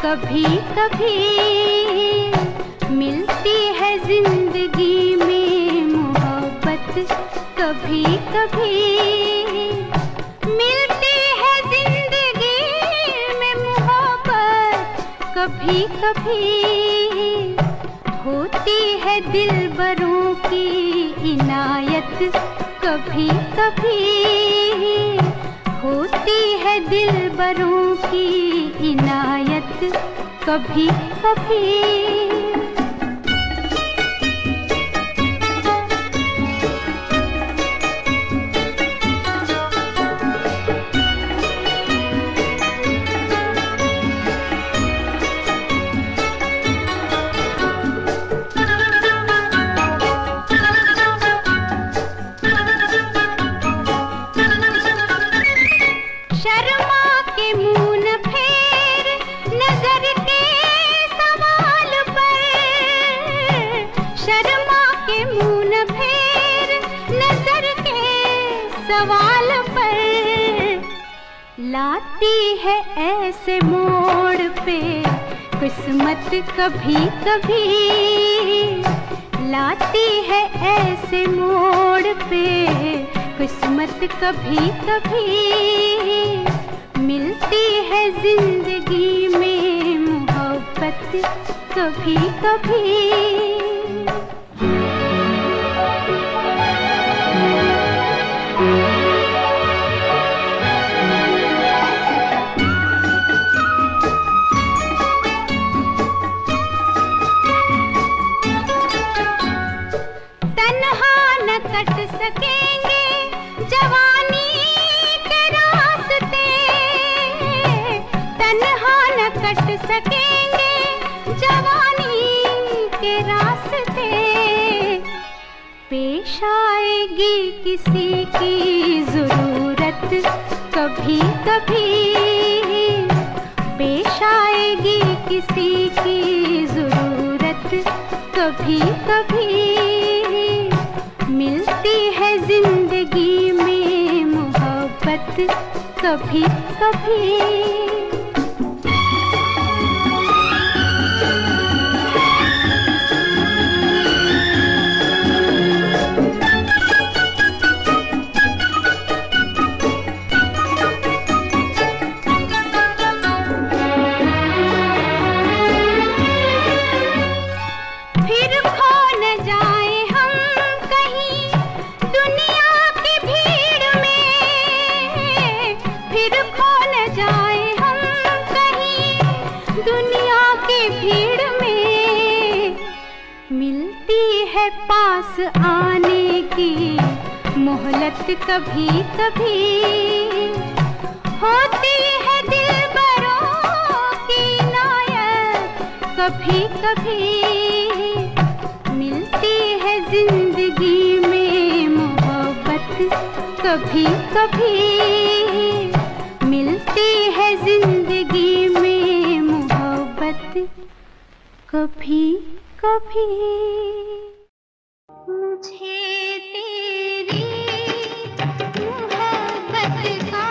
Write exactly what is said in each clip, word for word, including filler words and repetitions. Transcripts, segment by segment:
कभी कभी मिलती है जिंदगी में मोहब्बत, कभी कभी मिलती है जिंदगी में मोहब्बत, कभी कभी होती है दिलबरों की इनायत, कभी कभी होती है दिलबरों की इनायत, कभी कभी। सवाल पर लाती है ऐसे मोड़ पे किस्मत, कभी कभी लाती है ऐसे मोड़ पे किस्मत, कभी कभी मिलती है जिंदगी में मोहब्बत, कभी कभी। कट सकेंगे जवानी के रास्ते, तन्हा न कट सकेंगे जवानी के रास्ते, पेश आएगी किसी की जरूरत, कभी कभी पेश आएगी किसी की जरूरत, कभी कभी मिलती है जिंदगी में मोहब्बत, कभी कभी। पास आने की मोहलत, कभी कभी होती है दिलबरों की इनायत, कभी कभी मिलती है जिंदगी में मोहब्बत, कभी कभी मिलती है जिंदगी में मोहब्बत, कभी कभी। मुझे तेरी मोहब्बत का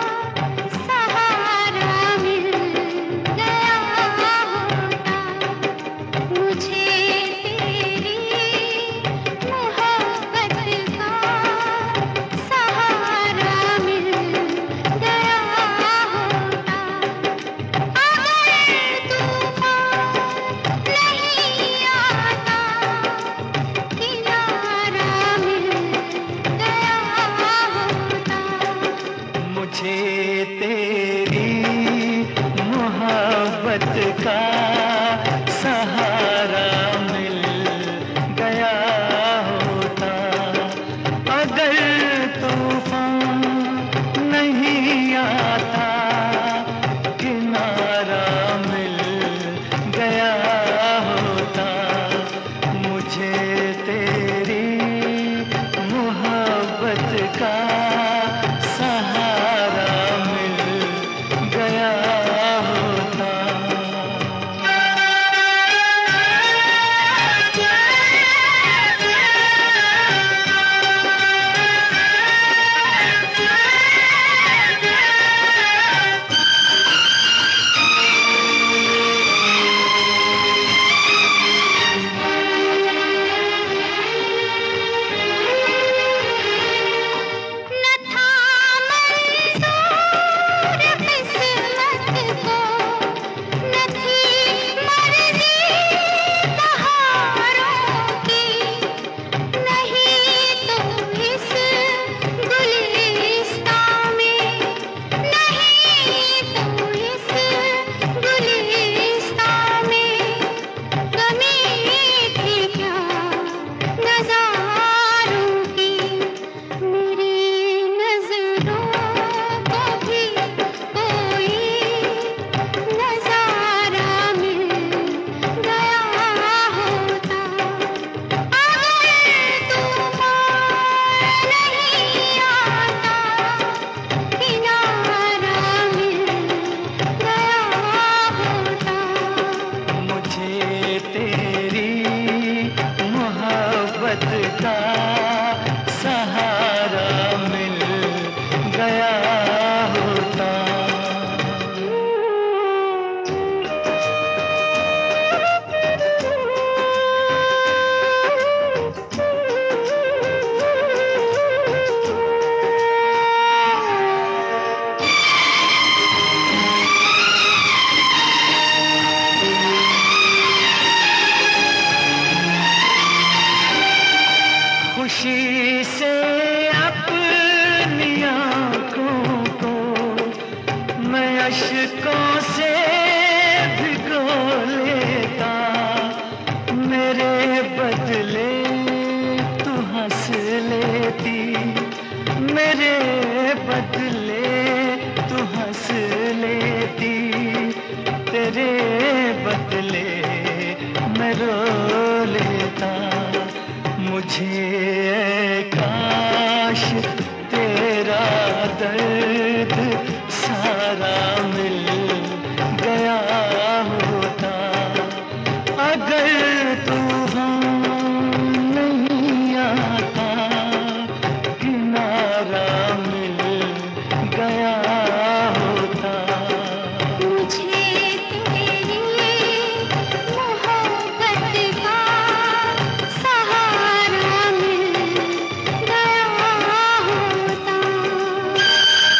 सहारा मिल गया होता, मुझे तेरी मोहब्बत का सहारा मिल गया होता, अगर तूफान नहीं आता किनारे अश्कों से भिगो लेता, मेरे बदले तू हंस लेती, मेरे बदले तू हंस लेती, तेरे बदले मैं रो लेता। मुझे काश तेरा दर्द सारा मिल गया होता, अगर तू नहीं आता, किनारा मिल गया होता। मुझे तेरी मोहब्बत का सहारा मिल गया होता।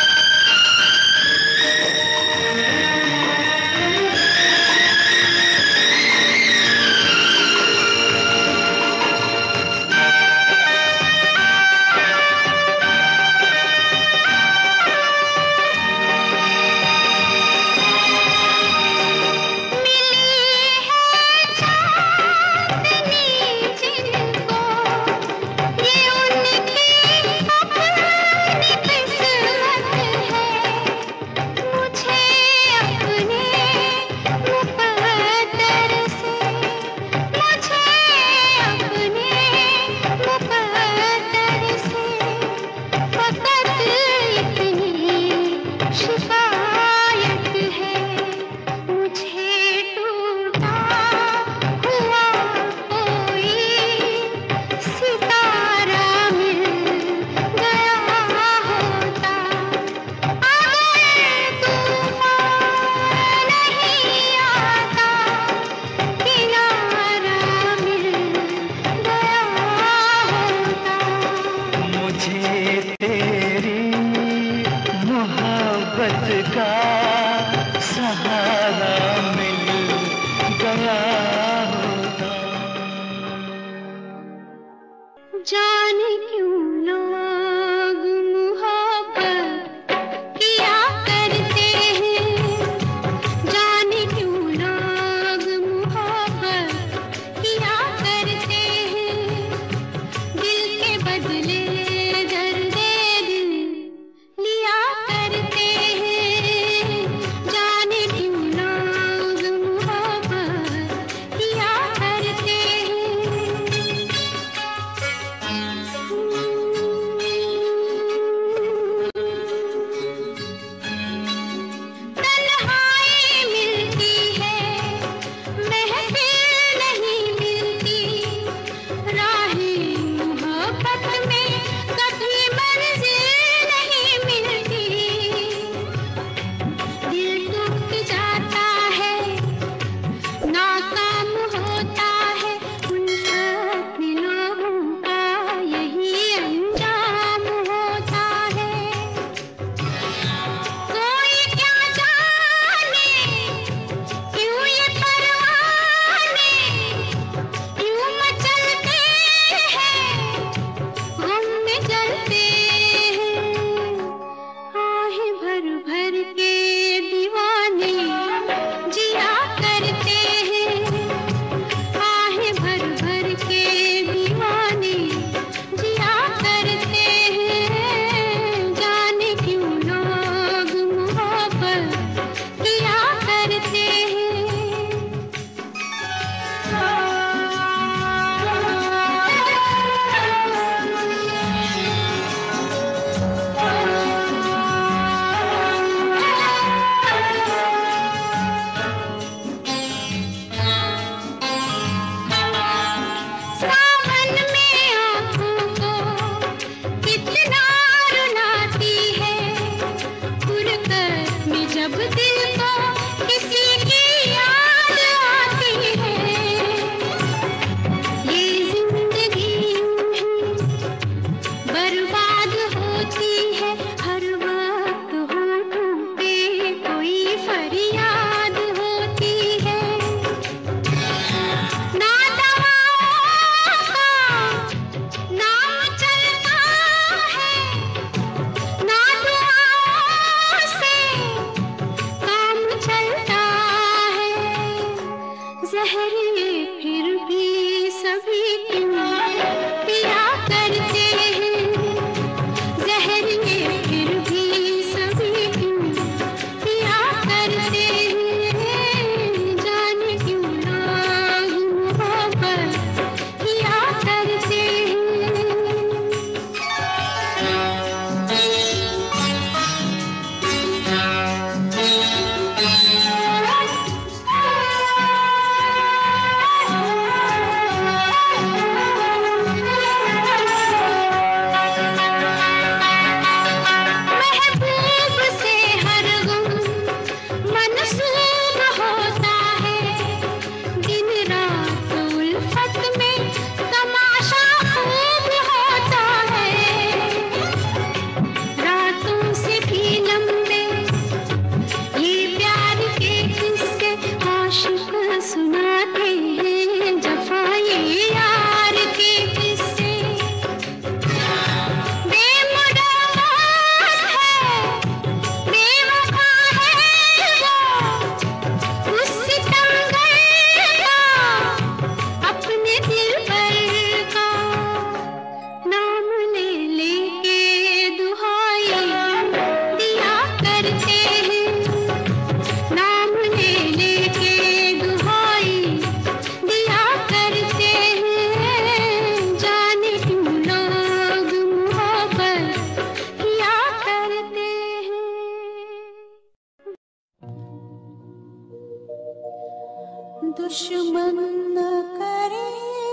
दुश्मन न करे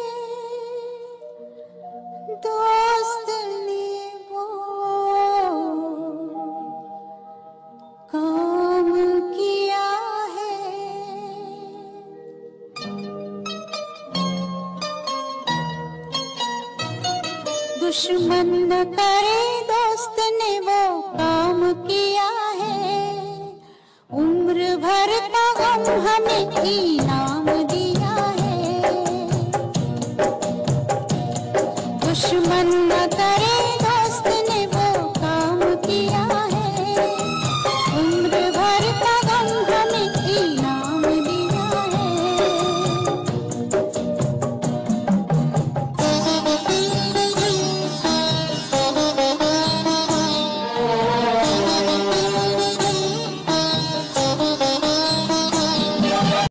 दोस्त ने वो काम किया है। दुश्मन न करे दोस्त ने वो काम किया है। उम्र भर का गम हमें इनाम दिया है। दुश्मन न करे